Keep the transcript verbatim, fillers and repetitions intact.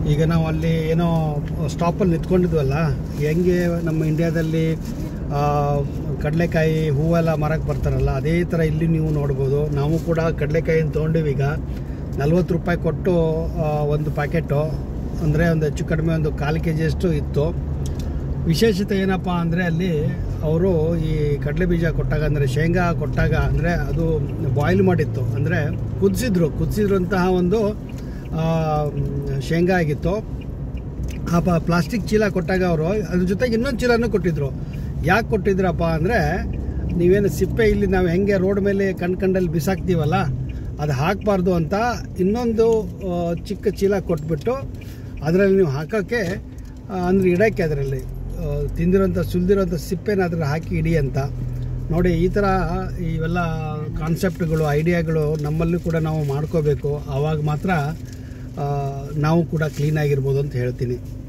ಈಗ ನಾವು ಅಲ್ಲಿ ಏನೋ ಸ್ಟಾಪಲ್ಲಿ ನಿಂತ್ಕೊಂಡಿದ್ವಲ್ಲ, ಹೆಂಗೆ ನಮ್ಮ ಇಂಡಿಯಾದಲ್ಲಿ ಕಡಲೆಕಾಯಿ ಹೂವೆಲ್ಲ ಮಾರಕ್ಕೆ ಬರ್ತಾರಲ್ಲ, ಅದೇ ಥರ ಇಲ್ಲಿ ನೀವು ನೋಡ್ಬೋದು. ನಾವು ಕೂಡ ಕಡಲೆಕಾಯಿನ ತೊಗೊಂಡಿವಿ. ಈಗ ನಲ್ವತ್ತು ರೂಪಾಯಿ ಕೊಟ್ಟು ಒಂದು ಪ್ಯಾಕೆಟು, ಅಂದರೆ ಒಂದು ಹೆಚ್ಚು ಕಡಿಮೆ ಒಂದು ಕಾಲು ಕೆ ಜಿಯಷ್ಟು ಇತ್ತು. ವಿಶೇಷತೆ ಏನಪ್ಪ ಅಂದರೆ ಅಲ್ಲಿ ಅವರು ಈ ಕಡಲೆ ಬೀಜ ಕೊಟ್ಟಾಗ, ಅಂದರೆ ಶೇಂಗಾ ಕೊಟ್ಟಾಗ, ಅಂದರೆ ಅದು ಬಾಯ್ಲ್ ಮಾಡಿತ್ತು, ಅಂದರೆ ಕುದಿಸಿದ್ರು ಕುದಿಸಿದ್ರಂತಹ ಒಂದು ಶೇಂಗಾ ಆಗಿತ್ತು. ಆ ಪ ಪ್ಲಾಸ್ಟಿಕ್ ಚೀಲ ಕೊಟ್ಟಾಗ ಅವರು ಅದ್ರ ಜೊತೆಗೆ ಇನ್ನೊಂದು ಚೀಲನೂ ಕೊಟ್ಟಿದ್ರು. ಯಾಕೆ ಕೊಟ್ಟಿದ್ರಪ್ಪ ಅಂದರೆ, ನೀವೇನು ಸಿಪ್ಪೆ ಇಲ್ಲಿ ನಾವು ಹೆಂಗೆ ರೋಡ್ ಮೇಲೆ ಕಣ್ ಕಂಡಲ್ಲಿ ಬಿಸಾಕ್ತೀವಲ್ಲ, ಅದು ಹಾಕಬಾರ್ದು ಅಂತ ಇನ್ನೊಂದು ಚಿಕ್ಕ ಚೀಲ ಕೊಟ್ಬಿಟ್ಟು ಅದರಲ್ಲಿ ನೀವು ಹಾಕೋಕ್ಕೆ, ಅಂದರೆ ಇಡೋಕ್ಕೆ, ಅದರಲ್ಲಿ ತಿಂದಿರೋಂಥ ಸುಲಿದಿರೋಂಥ ಸಿಪ್ಪೆನ ಅದ್ರಲ್ಲಿ ಹಾಕಿ ಇಡಿ ಅಂತ. ನೋಡಿ, ಈ ಥರ ಇವೆಲ್ಲ ಕಾನ್ಸೆಪ್ಟ್ಗಳು, ಐಡಿಯಾಗಳು ನಮ್ಮಲ್ಲೂ ಕೂಡ ನಾವು ಮಾಡ್ಕೋಬೇಕು. ಆವಾಗ ಮಾತ್ರ ನಾವು ಕೂಡ ಕ್ಲೀನಾಗಿರ್ಬೋದು ಅಂತ ಹೇಳ್ತೀನಿ.